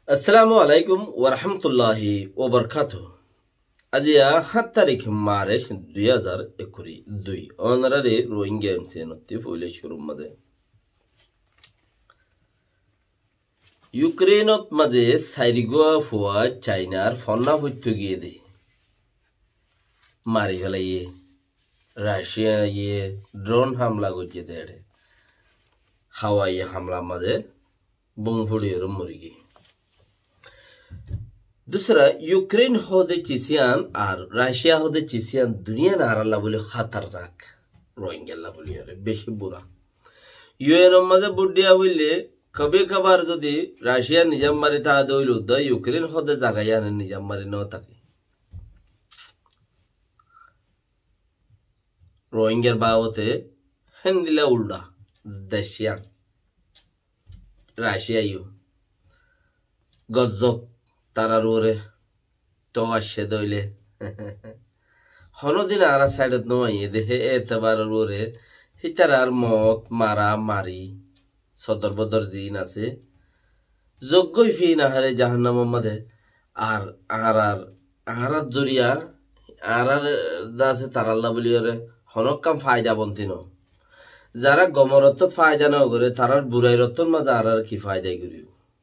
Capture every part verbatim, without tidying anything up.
আসসালামু আলাইকুম ওয়া রাহমাতুল্লাহি ওয়া বারাকাতুহু। আজিয়া সাত তারিখ মার্চ দুই হাজার একুশ দুই অনারারে রোহিঙ্গা এমসি নতি ফুলে শুরু মাঝে ইউক্রেনত মাঝে সাইরিগোয়া ফুয়া চাইনার ফন্না হইতে গিয়ে দে মারি ফেলাইয়ে রাশিয়া ইয়ে ড্রোন হামলা করছে দেড়ে হাওয়াই হামলা মাঝে বোম ফুড়িয়ে মরি গিয়ে दूसरा यूक्रेन होदे चिसियान और राशिया होदे चिसियान दुनिया नाराला बोले खतरनाक रोहिंग्याला बोली अरे बेशी बुरा यूएन मजे बुड्डिया बोले कभी कभार जदि राशिया निजाम मारी था दोइल उद्दा यूक्रेन होदे जागाया ने निजाम मारी न ताके रोहिंग्या बावते हिंदिला उल्टा देशिया राशिया यू गजब তারার ওরে তো আসে দইলে হনদিন আর সাইডত নয় দেহে এতবার ওরে হিতারার মত মারা মারি সদর বদর জিন আছে যোগ্যই ফি না হারে জাহান্নাম মধ্যে আর আরার আরার জরিয়া আরার দাসে তারাল্লা বলি ওরে হনক কাম ফায়দা বন্তিন যারা গমরত ফায়দা না করে তারার বুড়াই রতন মাঝে আরার কি ফায়দাই করি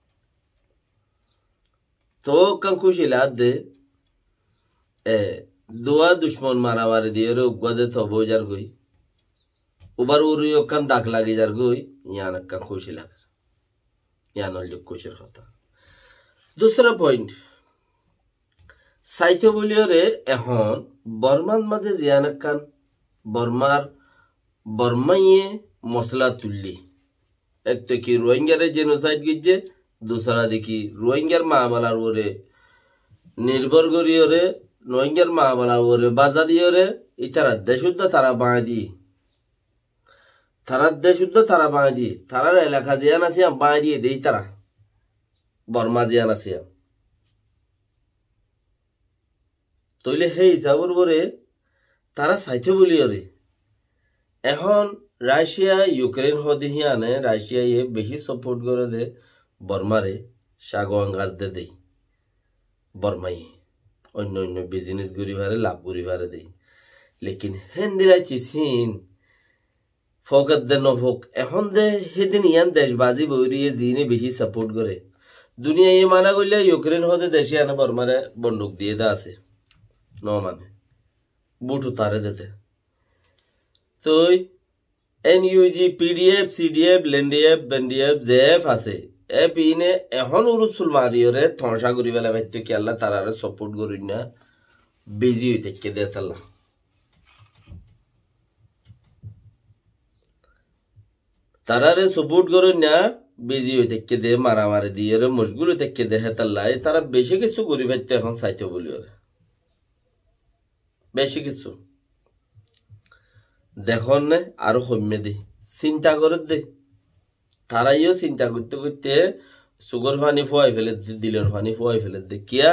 तो कंकुशी लाद दे ए दुआ दुश्मन मारा मारे दिए रे उगवा दे तो बोजार गई उबर उरियो कन दाग लागी जार गई यहाँ न कंकुशी लाग यहाँ न जो कुछ होता दूसरा पॉइंट साइको बोलियो रे एहन बर्मान मजे जियान कन बर्मार बर्मा ये मसला तुल्ली एक तो की रोहिंग्या रे जेनोसाइड गिजे दूसरा देखी रोहिंग्यार मामलार ओरे निर्भर करी ओरे रोहिंग्यार मामला ओरे बाजा दिए ओरे इतारा देशुद्ध तारा बाँधी तारा देशुद्ध तारा बाँधी तारा एलाका जियान आसिया बाँधी दे तारा बर्मा जियान आसिया तोले हे हिसाबर ओरे तारा साइथे बोली ओरे এখন রাশিয়া ইউক্রেন হদিহিয়ানে রাশিয়া ये বেশি সাপোর্ট করে দে बर्मारे शागवान गाज दे दे बर्माई अन्य अन्य बिजनेस गुरी भारे लाभ गुरी भारे दे लेकिन हिंदिला चिसिन फोकत दे न फोक এখন দে হেদিন ইয়ান দেশবাজি বইরিয়ে জিনে বেশি সাপোর্ট করে দুনিয়া ये মানা কইলে ইউক্রেন হতে দেশে আনা বর্মারে বন্দুক দিয়ে দা আছে ন মানে বুট উতারে দিতে তো এনইউজি পিডিএফ সিডিএফ লেন্ডিএফ বেন্ডিএফ জেএফ আছে এ পিনে এখন উরুসুল মারিওরে থনসা করি বেলা ভাইতে কি আল্লাহ তারারে সাপোর্ট করি না বিজি হইতে কে দে তাল্লা তারারে সাপোর্ট করি না বিজি হইতে কে দে মারামারি দিয়ে রে মশগুল হইতে কে দে তাল্লা এই তারা বেশি কিছু করি ভাইতে এখন চাইতে বলি ওরে বেশি কিছু দেখুন না আরো কমে দে চিন্তা করে দে তারাইও চিন্তা করতে করতে সুগর পানি ফোয়াই ফেলে দিলের পানি ফোয়াই ফেলে দে কিয়া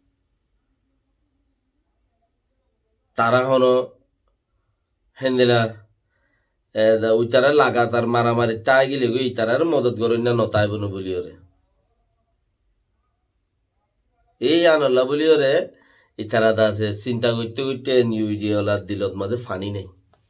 তারা হনো হেন্দিলা ওই তারা লাগাতার মারামারি তাই গেলে ওই তারার মদত করেন না নতাই বনু বলি ওরে এই আনল্লা বলি ওরে এই তারা আছে চিন্তা করতে করতে নিউজি ওলার দিলত মাঝে ফানি নেই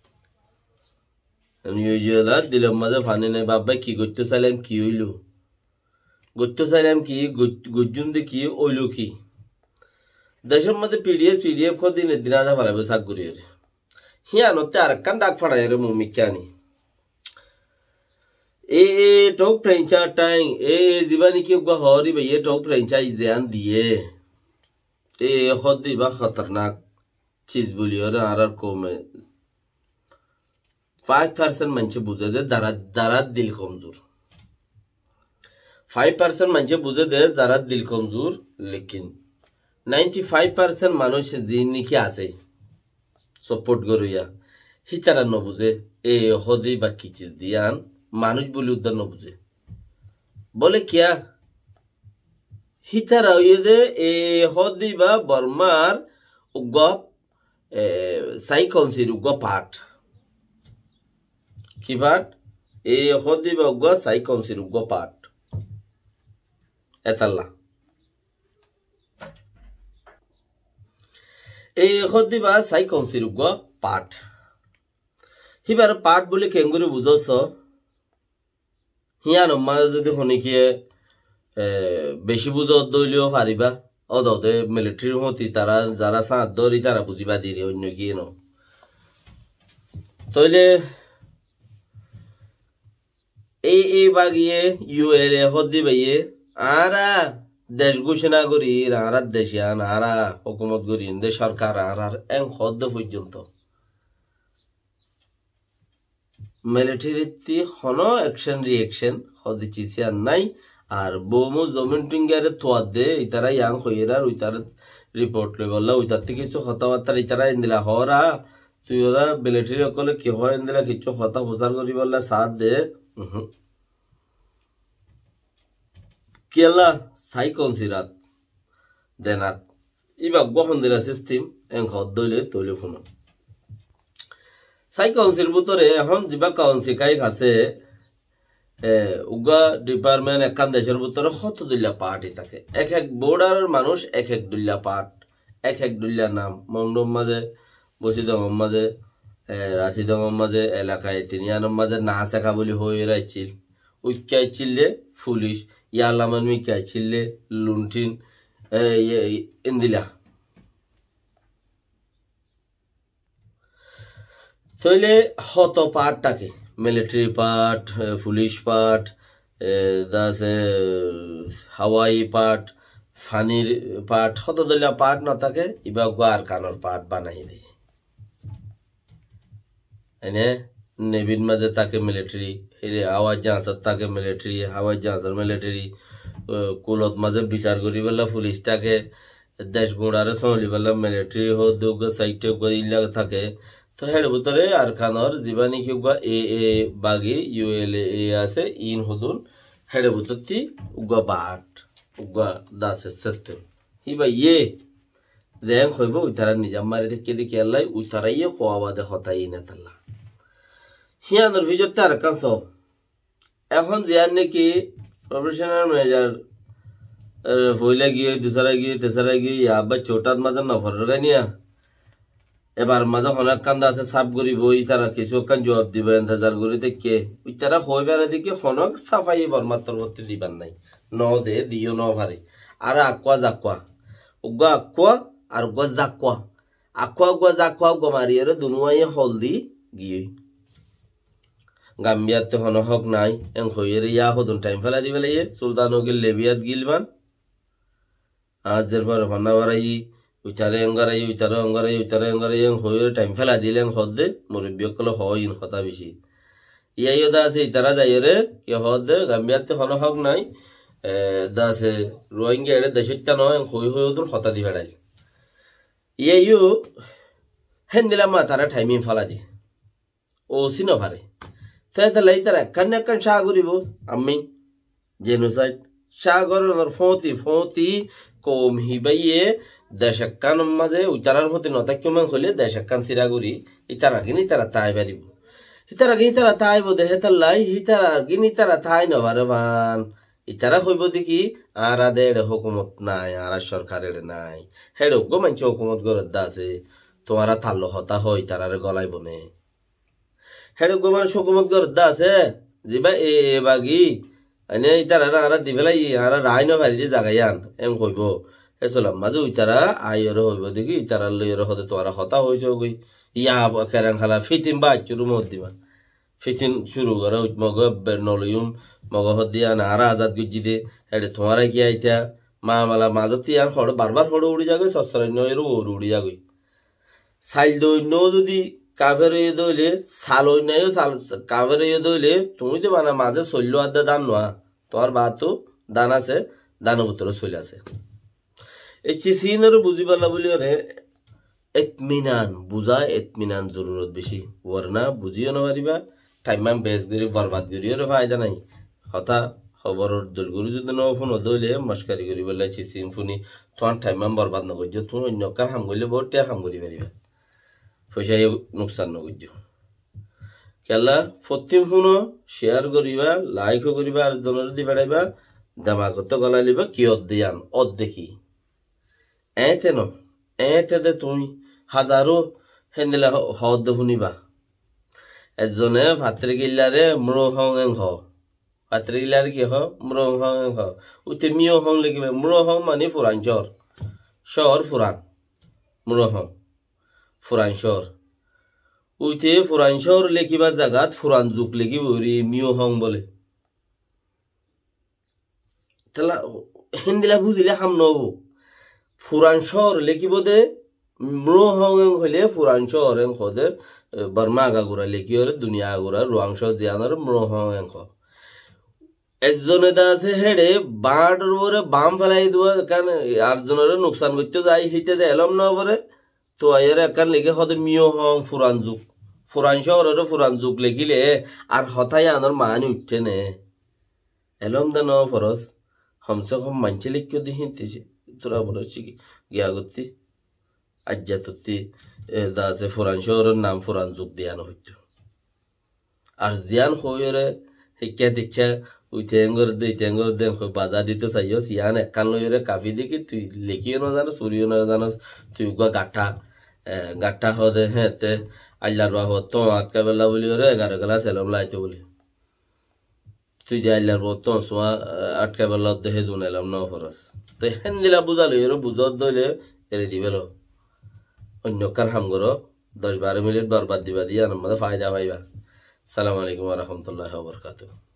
নিউজিওলার দিলাম মাঝে ফানি নাই বাবা কি করতে চাইলাম কি হইল করতে চাইলাম কি গজ্জুন দে কি ওইল কি দেশের মধ্যে পিডিএফ পিডিএফ দিন দিন আজা ফেলাবে চাক করি হিয়া নতে আর কান ডাক ফাড়াই রে মুমিকানি এ টক ফ্রেঞ্চা টাইং এ জীবানি কি গো হরি ভাই এ টক ফ্রেঞ্চা ইজান দিয়ে এ হদি বা খতরনাক চিজ বলি আর আর কমে फाइव परसेंट मंचे बुझे दे दरात दरात दिल कमजोर फाइव परसेंट मंचे बुझे दे दरात दिल कमजोर लेकिन नाइन्टी फाइव परसेंट मानुष जिन्नी की आसे सपोर्ट करूया ही तरह न बुझे ए होदी बाकी चीज दियान मानुष बोली उधर न बुझे बोले क्या ही तरह ये दे ए होदी बा बर्मार उग्गा साइकोन सिर उग्गा पार्ट কিবাট এই হদি বগা সাইকনসির উগ্গ পাট এতাল্লা এই এখন দিবা চাই কাউন্সিল গো পাঠ হিবার পাঠ বলে কেঙ্গুরি বুঝছ হিয়ান মাঝে যদি শুনিকিয়ে বেশি বুঝত দইলেও পারিবা অদে মিলিটারির মতি তারা যারা সাঁত দরি তারা বুঝিবা দিরে অন্য গিয়ে ন তইলে এই এই বাগিয়ে ইউএল এ হদ দিবাইয়ে আরা দেশ ঘোষণা করি আর দেশিয়ান আরা হুকুমত করি দেশ সরকার আর এং হদ পর্যন্ত মিলিটারিতে কোনো অ্যাকশন রিঅ্যাকশন হদ চিছিয়ান নাই আর বৌমু জমিন টিঙ্গারে তোয়াদ দে ইতারা ইয়াং হইরা উইতার রিপোর্ট লই বললা উইতার থেকে কিছু কথাবার্তা ইতারা ইন্দিলা হরা তুই ওরা মিলিটারি অকলে কি হয় ইন্দিলা কিছু কথা প্রচার করি বললা সাথ দে কেলা সাই কনসিরাত দেনাত ইবা গহন দিলা সিস্টেম এং হদ দইলে তৈলে ফোন সাই কাউন্সিল ভিতরে এখন যা কাউন্সিল কাই আছে উগা ডিপার্টমেন্ট একান দেশের ভিতরে কত দুল্লা পার্টি থাকে এক এক বোর্ডারের মানুষ এক এক দুল্লা পার্ট এক এক দুল্লা নাম মংডম মাঝে বসিদম মাঝে রাশিদম মাঝে এলাকায় তিনিয়ানম মাঝে না শেখা বলি হয়ে রাইছিল উইকাই চিল্লে পুলিশ ইয়ালামান মিকাই চিল্লে লুন্ঠিন ইন্দিলা তইলে হত পার্ট থাকে মিলিটারি পার্ট পুলিশ পার্ট দাসে হাওয়াই পার্ট ফানির পার্ট হত দলিয়া পার্ট না থাকে ইবা গোয়ার কানর পার্ট বানাই দেয় এনে নেভির মাঝে থাকে মিলিটারি হাওয়াই জাহাজত থাকে মিলিটারি হাওয়াই জাহাজের মিলিটারি কুলত মাঝে বিচার করি বেলা পুলিশটাকে দেশ গুঁড়ারে চলি বেলা মিলিটারি হদ সাইটে ইলা থাকে তো হেড ভিতরে আর খানর জীবানী কিউগা এ এ বাগি ইউএল এ আছে ইন হদুন হেড ভিতরতি উগা বাট উগা দাসে সিস্টেম হিবা ইয়ে যেন হইব উইতারা নিজাম মারি দেখে দেখে আল্লাহ উইতারা ইয়ে খোয়াবা দে হতাই না তাল্লা হিয়ানোর ভিজতে আর কাঁচ এখন জিয়ান নাকি প্রফেশনাল ম্যানেজার হইলে গিয়ে দুসারা গিয়ে তেসারা গিয়ে আবার ছোটাত মাঝে নফর গানিয়া এবার মাঝে অনেক কান্দা আছে সাফ করিব ইতারা কিছু কান জবাব দিব ইন্তজার করি দেখে ইতারা হইবার দিকে হনক সাফাই বর্মাত্র করতে দিবার নাই ন দে দিও ন ভারে আর আকুয়া জাকুয়া উগা আকুয়া আর উগা জাকুয়া আকুয়া উগা জাকুয়া উগা মারিয়ে দুনুয়াই হলদি গিয়ে গাম্বিয়াতে হন হক নাই এং হইয়ের ইয়া হদুন টাইম ফেলা দিবে লাইয়ে সুলতান ওগিল লেবিয়াত গিলবান আজের পর হন্না বারাই উইতারে অঙ্গারাই উইতারে অঙ্গারাই উইতারে অঙ্গারাই এং হইয়ের টাইম ফেলা দিলে হদে মুরব্বী কলে হয় ইন কথা বেশি ইয়াই দা আছে ইতারা যাইরে কে হদে গাম্বিয়াতে হন হক নাই দাসে রোহিঙ্গা এর দেশিতা নয় হই হই হদুন হতা দি বেড়াই ইয়াইও হেন দিলাম মা তারা টাইমিং ফেলা দি ও সিনো পারে তাই তারা একান একান শাহ করিব আমি জেনোসাইড শাহ করার ফতি ফতি কম হিবাইয়ে দেশ একান মাঝে উইতারার ফতি নতাক্যমান হলে দেশ একান সিরা করি ইতার আগে নি তারা তাই পারিব ইতার আগে তারা তাইব দেহে তার লাই হিতার আগে নি তারা তাই নবারে বান ইতারা হইব দেখি আর আদে এড়ে হুকুমত নাই আর সরকার এড়ে নাই হেড়ে গো মানছে হুকুমত গরদ আছে তোমারা থাল্লো হতা হয় তারারে গলাই বনে হেড গোমান সুকুমত গরদা আছে জিবা এ বাগি আনে ইতারা আরা দিবেলাই আরা রাই ন ভারি জাগাইয়ান এম কইব এসলাম মাঝে উইতারা আইর হইব দেখি ইতারা লইর হতে তোরা হতা হইছ গই ইয়া কেরাং খালা ফিতিন বা চুরু মত দিবা ফিতিন শুরু করে মগ নলইম মগ হদিয়া না আরা আজাদ গুজি দে হেডে তোমারা কি আইতা মা মালা মাজতি আর হড় বারবার হড় উড়ি যাগই সস্তরাই নয়ের উড়ি যাগই সাইল দই ন যদি কাভের ইয়ে দইলে সাল ওই নাই সাল কাভের ইয়ে দইলে তুমি তো বানা মাঝে চল্য আদা দান নোয়া তোর বাতো দান আছে দানের ভিতরে চলে আছে এই চিসিনের বুঝি পারলা বলি ওরে এতমিনান বুঝা এতমিনান জরুরত বেশি ওরনা বুঝিও না পারিবা টাইম বেশ করি বরবাদ করি ওরে ফায়দা নাই কথা খবরের দলগুরু যদি ন ফোন দইলে মস্কারি করি বললে চিসিন ফোনি তোমার টাইম বরবাদ নকর তুমি অন্য কার হাম করলে বহুত টিয়ার হাম করি পারিবা পয়সা নুকসান নকর কেলা প্রত্যেক ফোনও শেয়ার করিবা লাইকও করিবা আর জনের দি বেড়াইবা দামাগত গলাই লিবা কি অদ দিয়ান অদ দেখি এতে ন এতে দে তুমি হাজারো হেন্দিলা হদ শুনিবা এজনে ভাতৃ গিল্লারে মরো হং এং হ ভাতৃ গিল্লারে কি হ মরো হং এং হ উতে মিও হং লিখিবে মরো হং মানে ফুরাঞ্চর শহর ফুরান মরো হং ফুরাঞ্চর উইতে ফুরাঞ্চর লিখিবা জাগাত ফুরান যুগ লিখিব রি মিও হং বলে তাহলে হিন্দিলা বুঝিলে হাম নব ফুরান শহর লিখিব দে মরো হং এং হইলে ফুরান শহর এং হদে বর্মা আগাগুড়া লিখি হলে দুনিয়া আগুড়া রোয়াংশ জিয়ানোর মরো হং এং হ একজনে তা আছে হেডে বাঁড়র ওরে বাম ফেলাই দিব কারণ আরজনের নোকসান করতে যাই হিতে দে এলম না পরে তো এর একান লিখে হদে মিও হং ফুরান যুগ ফুরান শহরের ফুরান যুগ লিখিলে আর হতাই আনার মানি উঠছে নে এলম দে ন ফরস हमसे कम मंचे लिख क्यों दी हिंती তোরা বড় চিকি গিয়া গতি আজ্জাততি দাসে ফুরান শহরের নাম ফুরান যুগ দিয়ানো হইতো আর জিয়ান হইরে শিক্ষা দীক্ষা উইতে এঙ্গর দে তেঙ্গর দে বাজার দিতে চাইও সিয়ান একান লইরে কাফি দেখি তুই লিখিও না জানো চুরিও না জানো তুই গা গাঠা গাঠা হদে হ্যাঁ তে আল্লাহর বাহ তো আটকা বেলা বলি ওরে এগারো গেলা সেলম লাইতে বলি তুই যে আল্লাহর বাহ তো সোয়া আটকা বেলা দেহে দুন এলাম ন ফরস তো হেন দিলা বুঝালো এর বুঝত দইলে এরে দিবেল অন্য কার হাম করো দশ বারো মিনিট বরবাদ দিবা দিয়া আমাদের ফায়দা পাইবা সালাম আলাইকুম ওয়া রাহমাতুল্লাহি ওয়া বারাকাতুহু।